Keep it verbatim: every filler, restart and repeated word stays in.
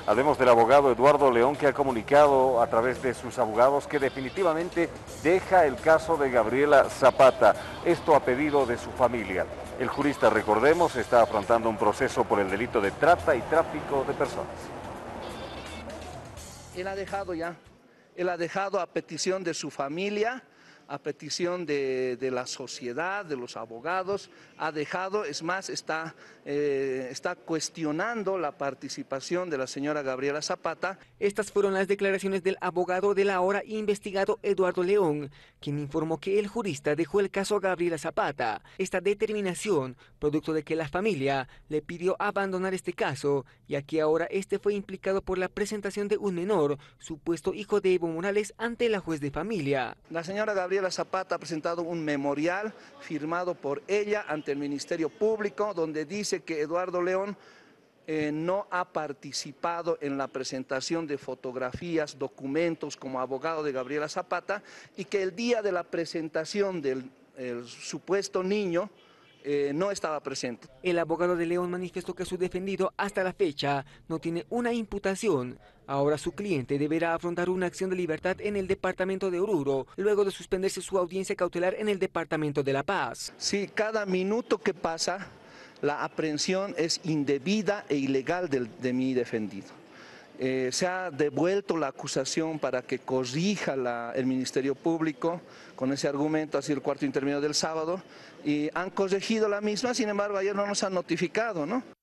Hablemos del abogado Eduardo León, que ha comunicado a través de sus abogados que definitivamente deja el caso de Gabriela Zapata, esto a pedido de su familia. El jurista, recordemos, está afrontando un proceso por el delito de trata y tráfico de personas. Él ha dejado ya, él ha dejado a petición de su familia, a petición de, de la sociedad, de los abogados, ha dejado, es más, está, eh, está cuestionando la participación de la señora Gabriela Zapata. Estas fueron las declaraciones del abogado del ahora investigado Eduardo León, quien informó que el jurista dejó el caso a Gabriela Zapata. Esta determinación, producto de que la familia le pidió abandonar este caso, ya que ahora este fue implicado por la presentación de un menor, supuesto hijo de Evo Morales, ante la juez de familia. La señora Gabriela Zapata ha presentado un memorial firmado por ella ante el Ministerio Público, donde dice que Eduardo León eh, no ha participado en la presentación de fotografías, documentos como abogado de Gabriela Zapata, y que el día de la presentación del el supuesto niño Eh, no estaba presente. El abogado de León manifestó que su defendido hasta la fecha no tiene una imputación. Ahora su cliente deberá afrontar una acción de libertad en el departamento de Oruro, luego de suspenderse su audiencia cautelar en el departamento de La Paz. Sí, cada minuto que pasa, la aprehensión es indebida e ilegal de, de mi defendido. Eh, se ha devuelto la acusación para que corrija la, el Ministerio Público con ese argumento, ha sido el cuarto intermedio del sábado, y han corregido la misma, sin embargo ayer no nos han notificado, ¿no?